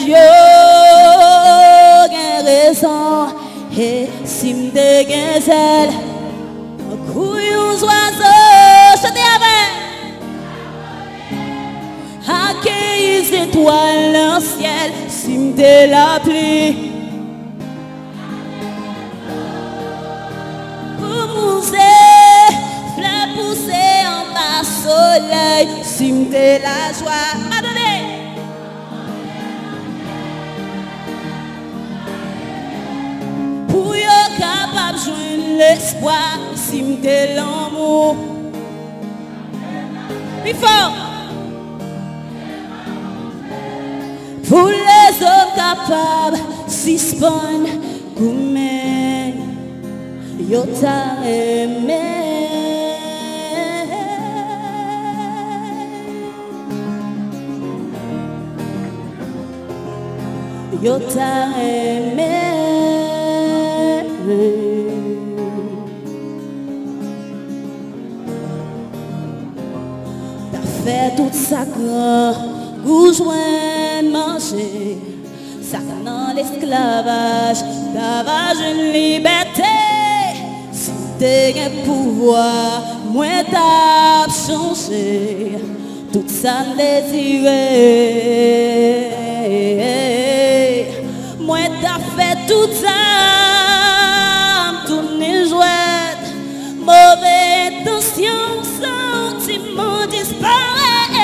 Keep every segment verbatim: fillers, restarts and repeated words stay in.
yo gen raison. Et si m'de gen zèle, couillons oiseaux, chantez avec. Accueillis étoiles dans le ciel, si m'de la pluie. Pour mousser, fleurs pousser en bas soleil, si m'de la joie. Madonnez. Pour yo capable joindre l'espoir, si m'te l'amour. Plus fort. Pour les hommes capables, si spawn gourmet, yo t'a aimé. Yo t'a aimé. T'as fait tout ça grand, goujouin manger, ça dans l'esclavage, t'avais une liberté. Si t'es un pouvoir, moi t'as changé, tout ça désiré. Moi t'as fait tout ça. Mauvaise intention, sentiment disparaît.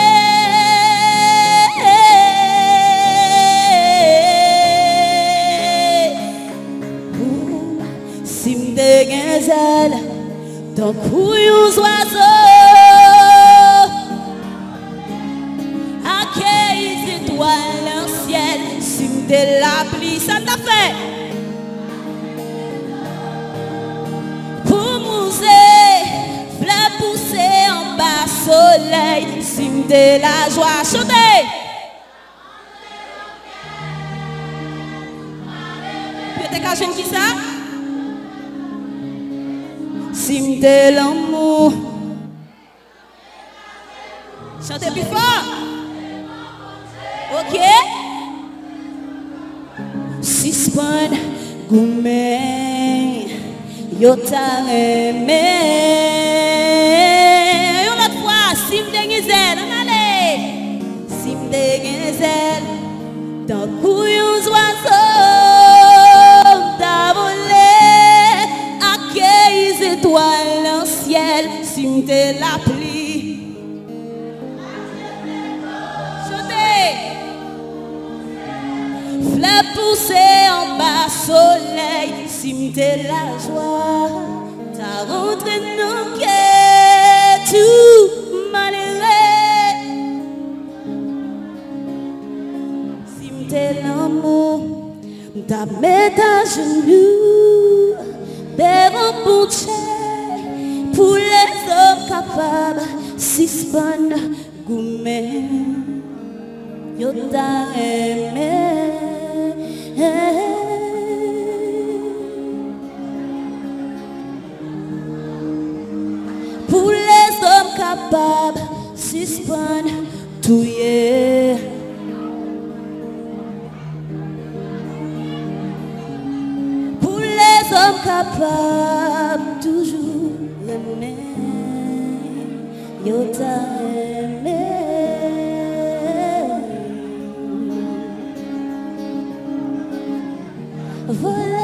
Si m'de gen zèle, tant couillons oiseaux, accueillis étoiles dans le ciel, si m'de la pluie, ça t'a fait. Pousser en bas soleil, si m'de la joie, chantez. Peut-être qu'à jeune qui ça? Si m'de l'amour, chantez plus fort. Ok? Si spawn gourmet, yo t'a aimé. Si m'de gen zèle, on allez. Si m'de gen zèle, tant couillons oiseaux, t'as volé, accueillis étoiles dans le ciel, si m'de la pluie. Chantez. Fleurs poussées en bas soleil, si m'de la joie, t'as rentré nos cœurs tout. Si m'te l'amour, t'as mis à genoux devant mon chien pour les hommes capables, si spawn gourmet, yo t'a aimé. Pour les hommes capables, si spawn touye. Pour les hommes capables, toujours aimer, yo t'a aimé. Voler.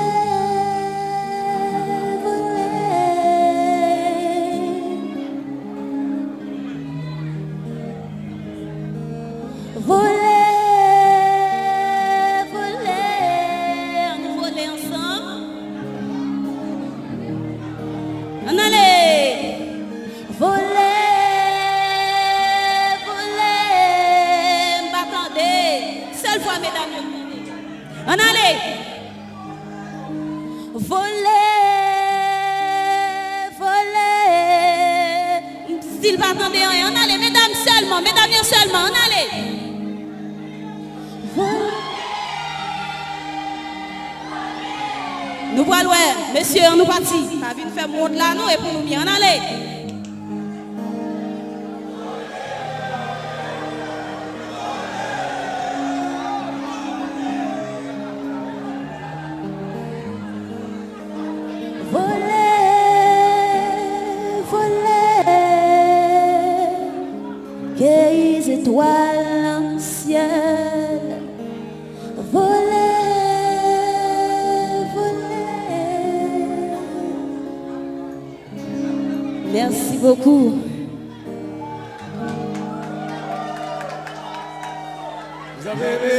On allez. Voler, voler. S'il va attendre rien, on allez, mesdames seulement, mesdames seulement, on allez. Voler. Nous voilà loin, messieurs, nous partis. Pas vite faire monte là, nous, et pour nous bien, on allez. les étoiles dans le ciel. Voler, voler. Merci beaucoup. Vous avez aimé?